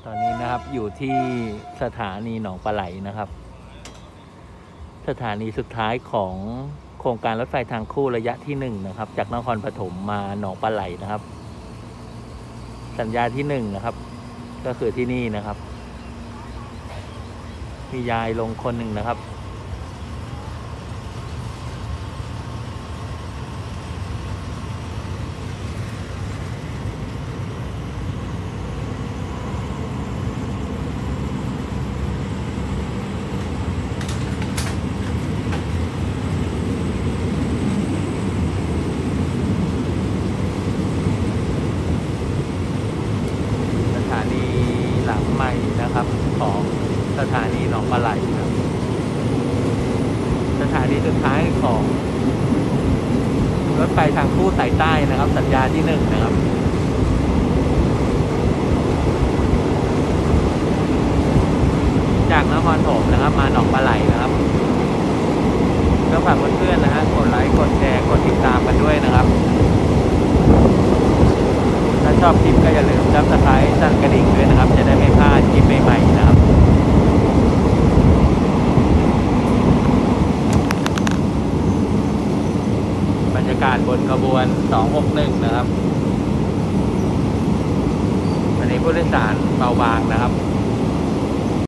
ตอนนี้นะครับอยู่ที่สถานีหนองปลาไหลนะครับสถานีสุดท้ายของโครงการรถไฟทางคู่ระยะที่1นะครับจากนครปฐมมาหนองปลาไหลนะครับสัญญาที่1นะครับก็คือที่นี่นะครับมียายลงคนหนึ่งนะครับสถานีหลังใหม่นะครับของสถานีหนองปลาไหลครับสถานีสุดท้ายของรถไฟทางคู่สายใต้นะครับสัญญาที่1นะครับจากนครปฐมนะครับมาหนองปลาไหลนะครับก็ฝากเพื่อนๆนะฮะกดไลค์กดแชร์กดติดตามกันด้วยนะครับถ้าชอบคลิปก็อย่าลืมSubscribeสั่นกระดิ่งด้วยนะครับจะได้ไม่พลาดคลิปใหม่ๆนะครับบรรยากาศบนขบวน261นะครับวันนี้ผู้โดยสารเบาบางนะครับ